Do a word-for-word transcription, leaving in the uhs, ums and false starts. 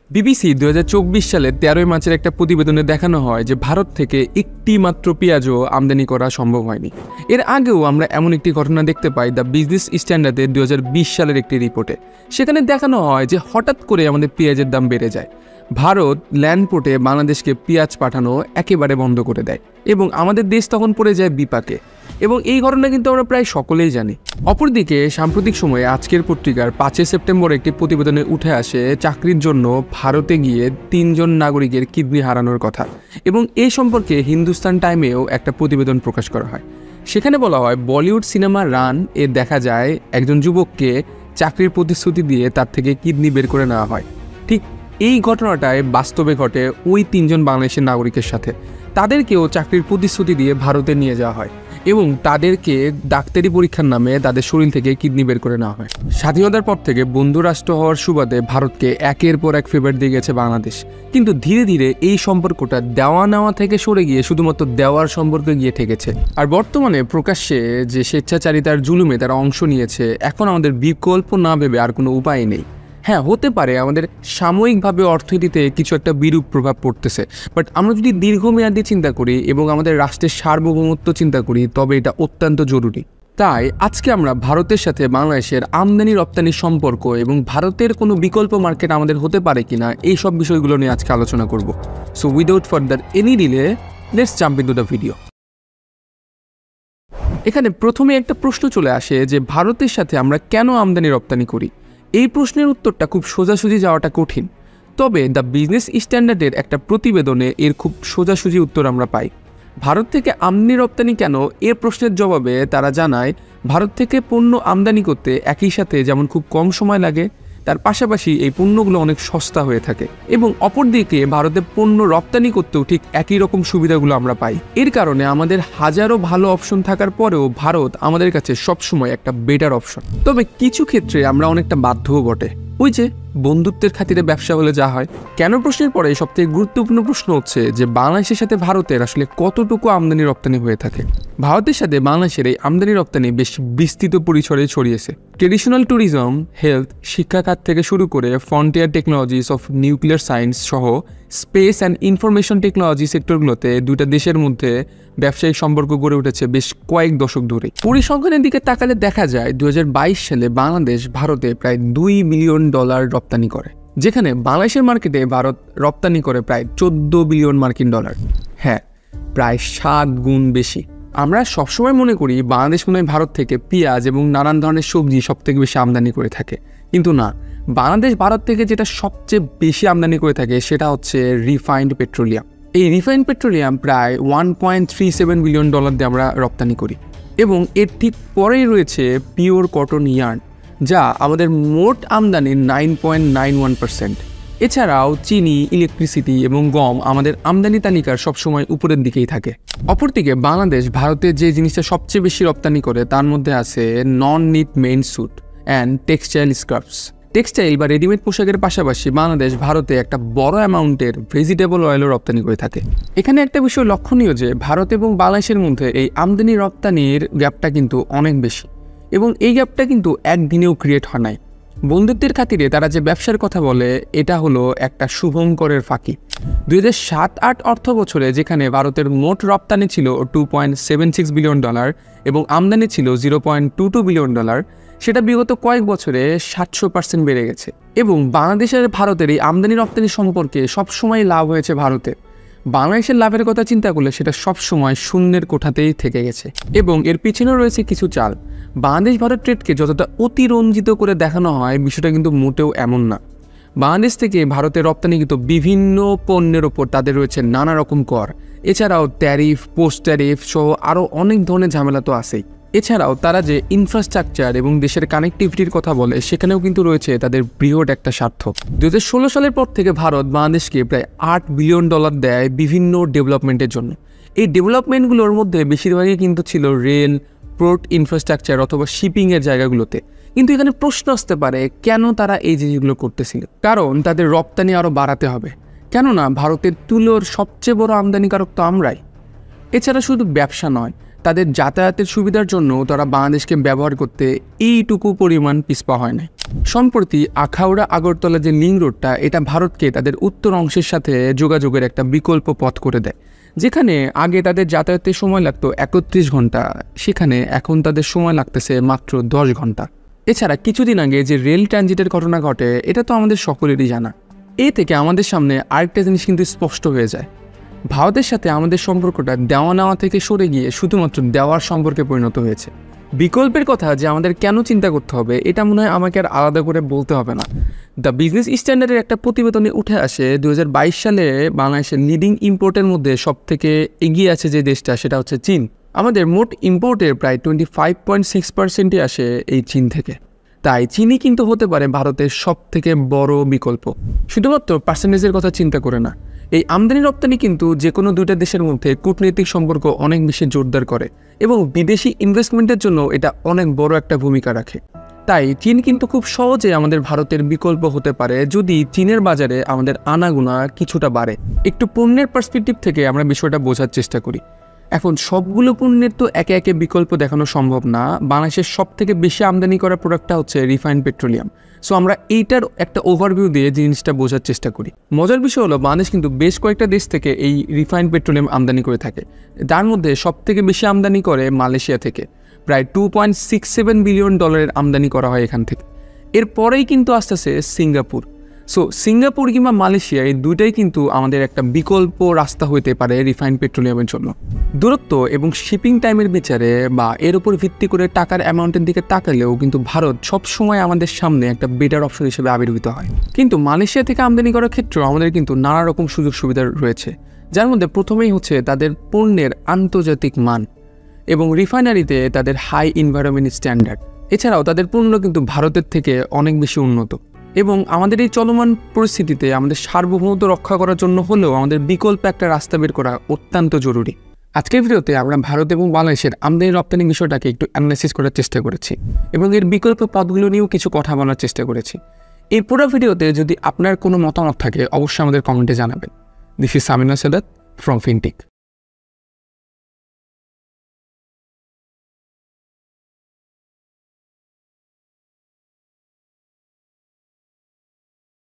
BBC দুই হাজার চব্বিশ সালের তেরোই মার্চের একটা প্রতিবেদনে দেখানো হয় যে ভারত থেকে একটি মাত্র পেঁয়াজও আমদানি করা সম্ভব হয়নি। এর আগেও আমরা এমন একটি ঘটনা দেখতে পাই দ্য বিজনেস স্ট্যান্ডার্ডের দুই হাজার বিশ সালের একটি রিপোর্টে। সেখানে দেখানো হয় যে হঠাৎ করে আমাদের পেঁয়াজের দাম বেড়ে যায়। ভারত ল্যান্ড পোর্টে বাংলাদেশকে পেঁয়াজ পাঠানো একেবারে বন্ধ করে দেয় এবং আমাদের দেশ তখন পড়ে যায় বিপাকে। এবং এই ঘটনা কিন্তু আমরা প্রায় সকলেই জানি। অপরদিকে সাম্প্রতিক সময়ে আজকের পত্রিকার পাঁচই সেপ্টেম্বর একটি প্রতিবেদনে উঠে আসে চাকরির জন্য ভারতে গিয়ে তিনজন নাগরিকের কিডনি হারানোর কথা, এবং এই সম্পর্কে হিন্দুস্তান টাইমেও একটা প্রতিবেদন প্রকাশ করা হয়। সেখানে বলা হয় বলিউড সিনেমা রান এ দেখা যায় একজন যুবককে চাকরির প্রতিশ্রুতি দিয়ে তার থেকে কিডনি বের করে নেওয়া হয়। ঠিক এই ঘটনাটায় বাস্তবে ঘটে ওই তিনজন বাংলাদেশের নাগরিকের সাথে। তাদেরকেও চাকরির প্রতিশ্রুতি দিয়ে ভারতে নিয়ে যাওয়া হয় এবং তাদেরকে ডাক্তারি পরীক্ষার নামে তাদের শরীর থেকে কিডনি বের করে নেওয়া হয়। স্বাধীনতার পর থেকে বন্ধু রাষ্ট্র হওয়ার সুবাদে ভারতকে একের পর এক ফেভার দিয়ে গেছে বাংলাদেশ, কিন্তু ধীরে ধীরে এই সম্পর্কটা দেওয়া নেওয়া থেকে সরে গিয়ে শুধুমাত্র দেওয়ার সম্পর্কে গিয়ে ঠেকেছে। আর বর্তমানে প্রকাশ্যে যে স্বেচ্ছাচারিতার জুলুমে তারা অংশ নিয়েছে, এখন আমাদের বিকল্প না ভেবে আর কোনো উপায় নেই। হ্যাঁ, হতে পারে আমাদের সাময়িকভাবে অর্থনীতিতে কিছু একটা বিরূপ প্রভাব পড়তেছে, বাট আমরা যদি দীর্ঘমেয়াদী চিন্তা করি এবং আমাদের রাষ্ট্রের সার্বভৌমত্ব চিন্তা করি, তবে এটা অত্যন্ত জরুরি। তাই আজকে আমরা ভারতের সাথে বাংলাদেশের আমদানি রপ্তানির সম্পর্ক এবং ভারতের কোনো বিকল্প মার্কেট আমাদের হতে পারে কিনা, এই সব বিষয়গুলো নিয়ে আজকে আলোচনা করব। So without further any delay, let's jump into the video. এখানে প্রথমে একটা প্রশ্ন চলে আসে যে ভারতের সাথে আমরা কেন আমদানি রপ্তানি করি। এই প্রশ্নের উত্তরটা খুব সোজাসুজি যাওয়াটা কঠিন, তবে দ্য বিজনেস স্ট্যান্ডার্ডের একটা প্রতিবেদনে এর খুব সোজাসুজি উত্তর আমরা পাই। ভারত থেকে আমদানি রপ্তানি কেন, এর প্রশ্নের জবাবে তারা জানায় ভারত থেকে পণ্য আমদানি করতে একই সাথে যেমন খুব কম সময় লাগে, তার পাশাপাশি এই পণ্যগুলো অনেক সস্তা হয়ে থাকে, এবং অপরদিকে ভারতে পণ্য রপ্তানি করতেও ঠিক একই রকম সুবিধাগুলো আমরা পাই। এর কারণে আমাদের হাজারো ভালো অপশন থাকার পরেও ভারত আমাদের কাছে সবসময় একটা বেটার অপশন। তবে কিছু ক্ষেত্রে আমরা অনেকটা বাধ্যও বটে। ওই যে বন্ধুত্বের খাতিরে ব্যবসা হলে যা হয়। কেন প্রশ্নের পরে সবথেকে গুরুত্বপূর্ণ প্রশ্ন হচ্ছে যে বাংলাদেশের সাথে ভারতের আসলে কতটুকু আমদানি রপ্তানি হয়ে থাকে। ভারতের সাথে বাংলাদেশের এই আমদানি রপ্তানি বেশ বিস্তৃত পরিসরে ছড়িয়েছে। ট্রেডিশনাল ট্যুরিজম, হেলথ, শিক্ষা খাত থেকে শুরু করে frontier technologies of nuclear science সহ স্পেস অ্যান্ড ইনফরমেশন টেকনোলজি সেক্টরগুলোতে দুইটা দেশের মধ্যে ব্যবসায়িক সম্পর্ক গড়ে উঠেছে বেশ কয়েক দশক ধরে। পরিসংখ্যানের দিকে তাকালে দেখা যায় দুই হাজার বাইশ সালে বাংলাদেশ ভারতে প্রায় দুই বিলিয়ন ডলার রপ্তানি করে, যেখানে বাংলাদেশের মার্কেটে ভারত রপ্তানি করে প্রায় চোদ্দ বিলিয়ন মার্কিন ডলার। হ্যাঁ, প্রায় সাত গুণ বেশি। আমরা সবসময় মনে করি বাংলাদেশ মনে হয় ভারত থেকে পেঁয়াজ এবং নানান ধরনের সবজি সব থেকে বেশি আমদানি করে থাকে, কিন্তু না, বাংলাদেশ ভারত থেকে যেটা সবচেয়ে বেশি আমদানি করে থাকে সেটা হচ্ছে রিফাইন্ড পেট্রোলিয়াম। এই রিফাইন্ড পেট্রোলিয়াম প্রায় one point three seven billion dollar দিয়ে আমরা রপ্তানি করি, এবং এর ঠিক পরেই রয়েছে পিওর কটন ইয়ার্ন, যা আমাদের মোট আমদানির nine point nine one percent. এছাড়াও চিনি, ইলেকট্রিসিটি এবং গম আমাদের আমদানি তালিকার সবসময় উপরের দিকেই থাকে। অপরদিকে বাংলাদেশ ভারতের যে জিনিসটা সবচেয়ে বেশি রপ্তানি করে তার মধ্যে আছে non knit main suit and textile scrubs. Textile বা রেডিমেড পোশাকের পাশাপাশি বাংলাদেশ ভারতে একটা বড় অ্যামাউন্টের ভেজিটেবল অয়েলও রপ্তানি করে থাকে। এখানে একটা বিষয় লক্ষণীয় যে ভারত এবং বাংলাদেশের মধ্যে এই আমদানি রপ্তানির গ্যাপটা কিন্তু অনেক বেশি, এবং এই গ্যাপটা কিন্তু একদিনেও ক্রিয়েট হয় নাই। বন্ধুত্বের খাতিরে তারা যে ব্যবসার কথা বলে, এটা হলো একটা শুভঙ্করের ফাঁকি। দুই হাজার সাত আট অর্থ বছরে যেখানে ভারতের মোট রপ্তানি ছিল two point seven six billion dollar এবং আমদানি ছিল zero point two two billion dollar, সেটা বিগত কয়েক বছরে সাতশো পার্সেন্ট বেড়ে গেছে। এবং বাংলাদেশের ভারতের এই আমদানি রপ্তানি সম্পর্কে সবসময় লাভ হয়েছে ভারতে। বাংলাদেশের লাভের কথা চিন্তা করলে সেটা সবসময় শূন্যের কোঠাতেই থেকে গেছে, এবং এর পিছনে রয়েছে কিছু চাল। বাংলাদেশ ভারত ট্রেডকে যতটা অতিরঞ্জিত করে দেখানো হয়, বিষয়টা কিন্তু মোটেও এমন না। বাংলাদেশ থেকে ভারতের রপ্তানিকৃত বিভিন্ন পণ্যের ওপর তাদের রয়েছে নানা রকম কর, এছাড়াও ট্যারিফ, পোস্ট ট্যারিফ সহ আরও অনেক ধরনের ঝামেলা তো আছেই। এছাড়াও তারা যে ইনফ্রাস্ট্রাকচার এবং দেশের কানেক্টিভিটির কথা বলে, সেখানেও কিন্তু রয়েছে তাদের বৃহৎ একটা স্বার্থ। দু হাজার ষোলো সালের পর থেকে ভারত বাংলাদেশকে প্রায় আট বিলিয়ন ডলার দেয় বিভিন্ন ডেভেলপমেন্টের জন্য। এই ডেভেলপমেন্টগুলোর মধ্যে বেশিরভাগই কিন্তু ছিল রেল, পোর্ট ইনফ্রাস্ট্রাকচার অথবা শিপিংয়ের জায়গাগুলোতে। কিন্তু এখানে প্রশ্ন আসতে পারে কেন তারা এই জিনিসগুলো করতেছিল। কারণ তাদের রপ্তানি আরও বাড়াতে হবে, কেননা ভারতের তুলোর সবচেয়ে বড় আমদানিকারক তো আমরাই। এছাড়া শুধু ব্যবসা নয়, তাদের যাতায়াতের সুবিধার জন্য তারা বাংলাদেশকে ব্যবহার করতে এইটুকু পরিমাণ পিছপা হয় না। সম্প্রতি আখাউড়া আগরতলা যে লিঙ্ক রোডটা, এটা ভারতকে তাদের উত্তর অংশের সাথে যোগাযোগের একটা বিকল্প পথ করে দেয়। যেখানে আগে তাদের যাতায়াতের সময় লাগতো একত্রিশ ঘন্টা, সেখানে এখন তাদের সময় লাগতেছে মাত্র দশ ঘন্টা। এছাড়া কিছুদিন আগে যে রেল ট্রানজিটের ঘটনা ঘটে, এটা তো আমাদের সকলেরই জানা। এ থেকে আমাদের সামনে আরেকটা জিনিস কিন্তু স্পষ্ট হয়ে যায়, ভারতের সাথে আমাদের সম্পর্কটা দেওয়া নেওয়া থেকে সরে গিয়ে শুধুমাত্র দেওয়ার সম্পর্কে পরিণত হয়েছে। বিকল্পের কথা যে আমাদের কেন চিন্তা করতে হবে, এটা মনে হয় আমাকে আর আলাদা করে বলতে হবে না। দ্য বিজনেস স্ট্যান্ডার্ডের একটা প্রতিবেদনে উঠে আসে দু হাজার বাইশ সালে বাংলাদেশের লিডিং ইম্পোর্টের মধ্যে সব থেকে এগিয়ে আছে যে দেশটা, সেটা হচ্ছে চীন। আমাদের মোট ইম্পোর্টের প্রায় টোয়েন্টি ফাইভ পয়েন্ট সিক্স পার্সেন্টই আসে এই চীন থেকে। তাই চীনই কিন্তু হতে পারে ভারতের সব থেকে বড় বিকল্প। শুধুমাত্র পার্সেন্টেজের কথা চিন্তা করে না, এই আমদানি রপ্তানি কিন্তু যে কোনো দুইটা দেশের মধ্যে কূটনৈতিক সম্পর্ক অনেক বেশি জোরদার করে এবং বিদেশি ইনভেস্টমেন্টের জন্য এটা অনেক বড় একটা ভূমিকা রাখে। তাই চীন কিন্তু খুব সহজে আমাদের ভারতের বিকল্প হতে পারে যদি চীনের বাজারে আমাদের আনাগোনা কিছুটা বাড়ে। একটু পণ্যের পার্সপেক্টিভ থেকে আমরা বিষয়টা বোঝার চেষ্টা করি। এখন সবগুলো পণ্যের তো একে একে বিকল্প দেখানো সম্ভব না। বাংলাদেশের সব থেকে বেশি আমদানি করা প্রোডাক্টটা হচ্ছে রিফাইন্ড পেট্রোলিয়াম। সো আমরা এইটার একটা ওভারভিউ দিয়ে জিনিসটা বোঝার চেষ্টা করি। মজার বিষয় হলো বাংলাদেশ কিন্তু বেশ কয়েকটা দেশ থেকে এই রিফাইন্ড পেট্রোলিয়াম আমদানি করে থাকে। তার মধ্যে সব থেকে বেশি আমদানি করে মালয়েশিয়া থেকে, প্রায় two point six seven billion ডলারের আমদানি করা হয় এখান থেকে। এরপরেই কিন্তু আসতেছে সিঙ্গাপুর। সো সিঙ্গাপুর কিংবা মালয়েশিয়া এই দুইটাই কিন্তু আমাদের একটা বিকল্প রাস্তা হইতে পারে রিফাইন্ড পেট্রোলিয়ামের জন্য। দূরত্ব এবং শিপিং টাইমের বিচারে বা এর উপর ভিত্তি করে টাকার অ্যামাউন্টের দিকে তাকালেও কিন্তু ভারত সবসময় আমাদের সামনে একটা বেটার অপশন হিসেবে আবির্ভূত হয়। কিন্তু মালয়েশিয়া থেকে আমদানি করার ক্ষেত্রেও আমাদের কিন্তু নানা রকম সুযোগ সুবিধা রয়েছে, যার মধ্যে প্রথমেই হচ্ছে তাদের পণ্যের আন্তর্জাতিক মান এবং রিফাইনারিতে তাদের হাই এনভায়রনমেন্ট স্ট্যান্ডার্ড। এছাড়াও তাদের পণ্য কিন্তু ভারতের থেকে অনেক বেশি উন্নত এবং আমাদের এই চলমান পরিস্থিতিতে আমাদের সার্বভৌমত্ব রক্ষা করার জন্য হলেও আমাদের বিকল্প একটা রাস্তা বের করা অত্যন্ত জরুরি। আজকের ভিডিওতে আমরা ভারত এবং বাংলাদেশের আমদানি রপ্তানি বিষয়টাকে একটু অ্যানালাইসিস করার চেষ্টা করেছি এবং এর বিকল্প পথগুলো নিয়েও কিছু কথা বলার চেষ্টা করেছি। এই পুরো ভিডিওতে যদি আপনার কোনো মতামত থাকে অবশ্যই আমাদের কমেন্টে জানাবেন। This is Samina Sadat from fintech.